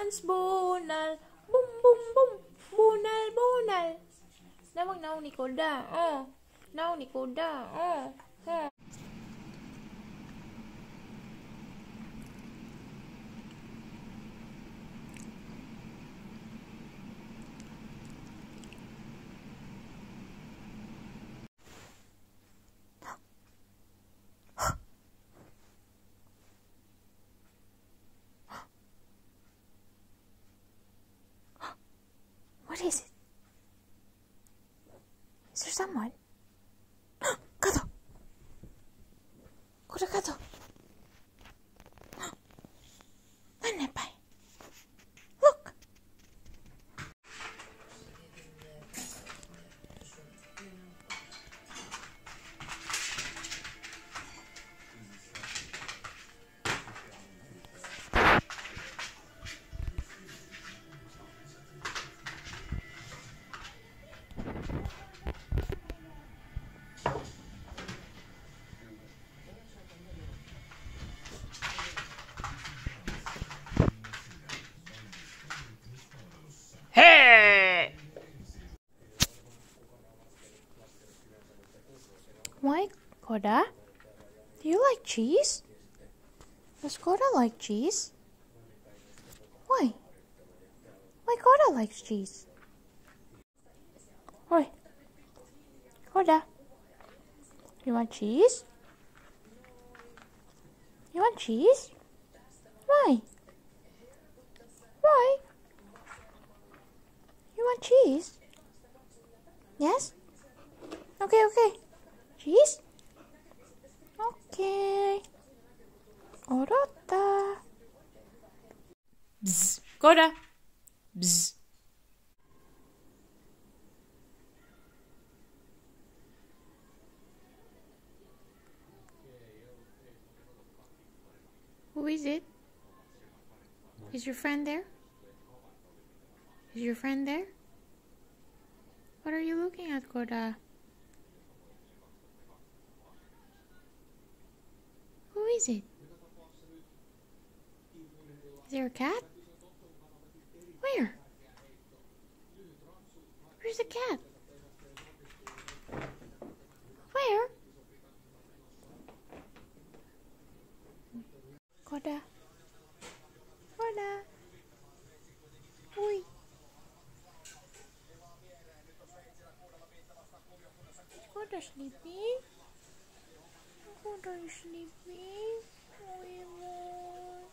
Hans bunal. Bum, bum, bum. Bunal, bunal. Nawag na ni Koda. Oh. Now ni Koda. Oh. Oh. What is it? Is there someone? Kato! Koda Kato! Nannepai! Look! Hey! Why, Koda? Do you like cheese? Does Koda like cheese? Why? Why Koda likes cheese? Oi, Koda, you want cheese? You want cheese? Why? Why? You want cheese? Yes? Okay, okay. Cheese? Okay. Orota. Bzz. Koda. Bzz. Who is it? Is your friend there? Is your friend there? What are you looking at, Koda? Who is it? Is there a cat? Where? Where's the cat? Where? Koda. Koda. Oi. Koda sleeping? Koda is sleeping? Oi, boy.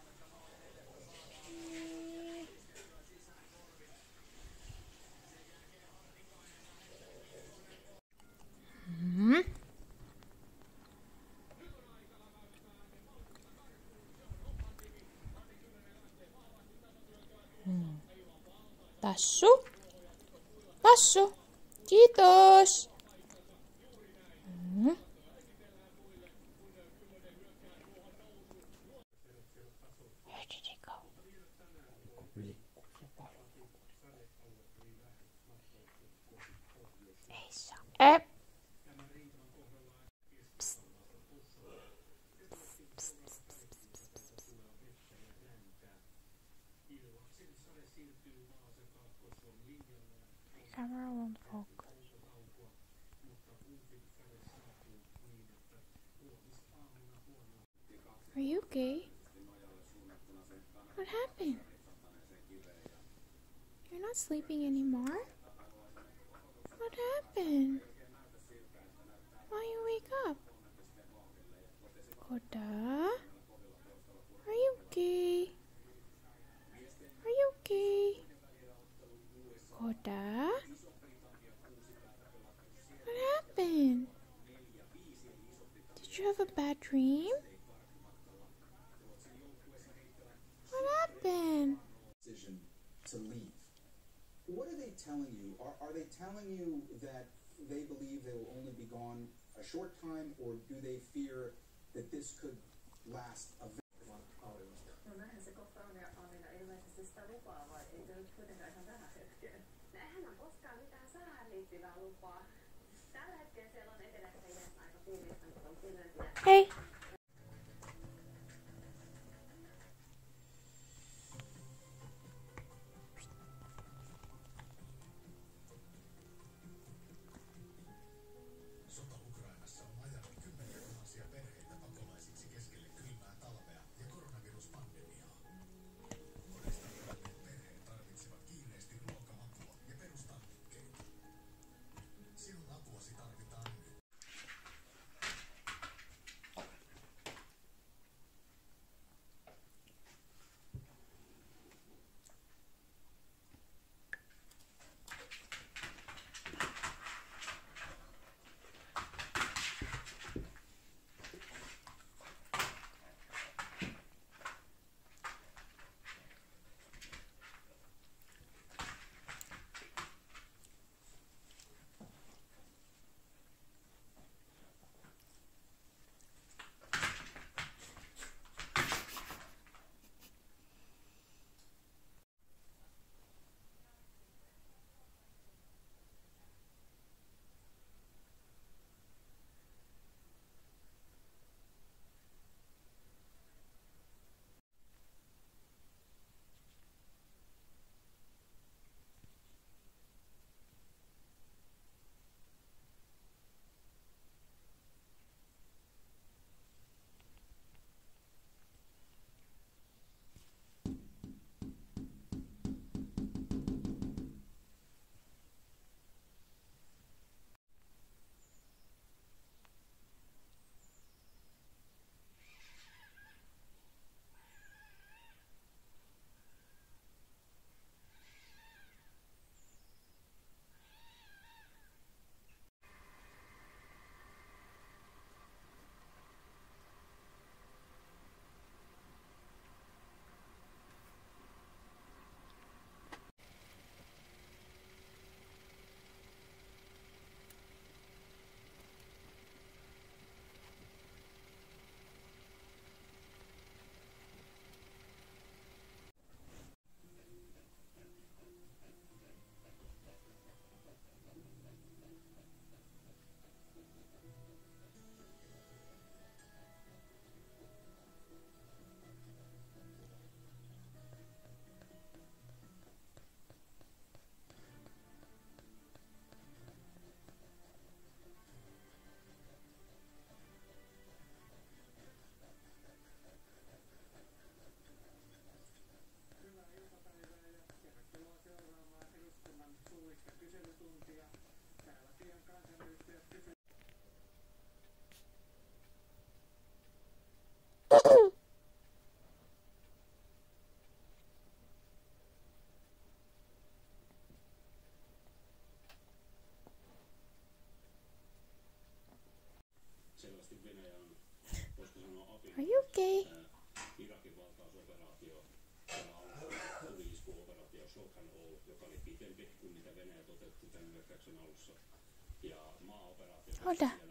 Tasso? Tasso? Kiitos! Where did he go? Esa. Psst. Psst, psst, psst, psst, psst. The camera won't focus. Are you okay? What happened? You're not sleeping anymore? What happened? Why you wake up? Koda? Are you okay? Are you okay? Koda? What happened? Did you have a bad dream? What happened? Decision to leave. What are they telling you? Are they telling you that they believe they will only be gone a short time, or do they fear that this could last a very long time? No näinhän se kohta on, ja Annina ilmeisesti sitä lupaa, vai ei se nyt kuitenkaan ihan tähän hetkeen? Eihän on koskaan mitään säähän liittyvää lupaa. Tällä hetkellä siellä on etelässä ja idässä aika piiristä, mutta on kylmempiä. Hey! Are you okay? Irakin valtausoperaatio, siellä alussa tuli iskuoperaatio Shokhan All, joka oli pitempi kuin mitä Venäjä toteutti tämän hyökkäyksen alussa. Ja maaoperaatio